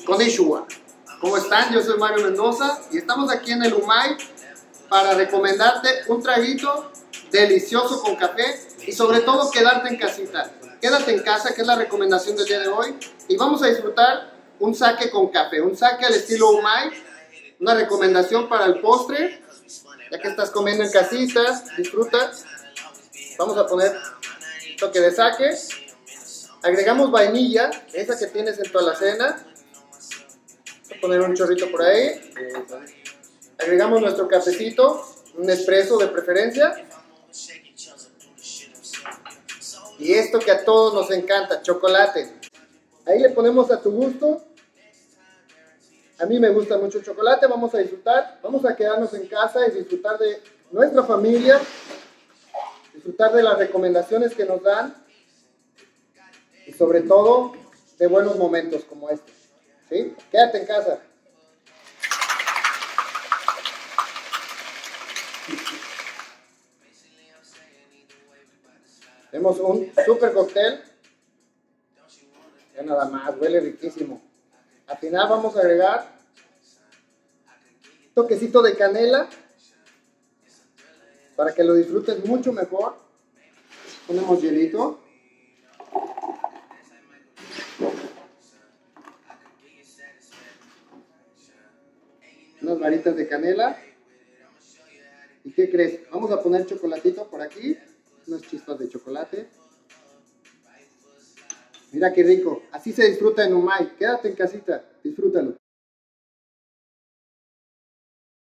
Konnichiwa. ¿Cómo están? Yo soy Mario Mendoza y estamos aquí en el Umai para recomendarte un traguito delicioso con café y sobre todo quedarte en casita. Quédate en casa, que es la recomendación del día de hoy, y vamos a disfrutar un sake con café, un sake al estilo Umai, una recomendación para el postre, ya que estás comiendo en casita, disfruta. Vamos a poner un toque de sake, agregamos vainilla, esa que tienes en tu alacena. Voy a poner un chorrito por ahí. Agregamos nuestro cafecito, un espresso de preferencia. Y esto que a todos nos encanta, chocolate. Ahí le ponemos a tu gusto. A mí me gusta mucho el chocolate, vamos a disfrutar. Vamos a quedarnos en casa y disfrutar de nuestra familia. Disfrutar de las recomendaciones que nos dan. Y sobre todo, de buenos momentos como este. ¿Sí? Quédate en casa. Tenemos un super cóctel. Ya nada más, huele riquísimo. Al final vamos a agregar un toquecito de canela para que lo disfrutes mucho mejor. Ponemos hielito. Unas varitas de canela. ¿Y qué crees? Vamos a poner chocolatito por aquí. Unas chispas de chocolate. Mira qué rico. Así se disfruta en Umai. Quédate en casita. Disfrútalo.